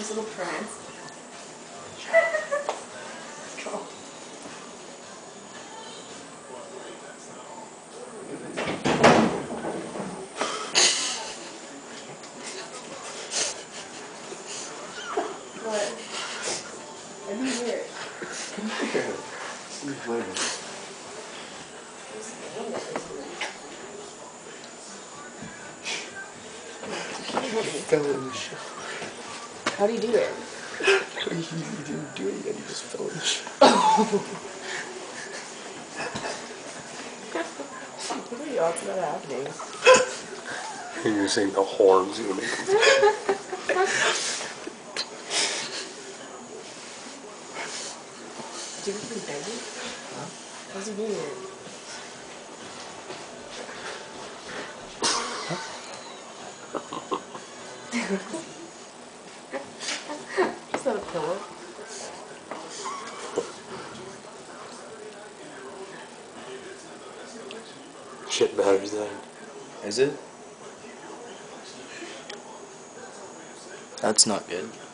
little prance. Go. What? I didn't hear it. Who's flavor? Fell in the shit. How do you do it? He didn't do it yet, he just fell in the shit. What are you all about happening? And you're saying the horns gonna make it. Did you ever play Bendy? Huh? How's he doing it? Is that a pillow? Shit batteries then. Is it? That's not good.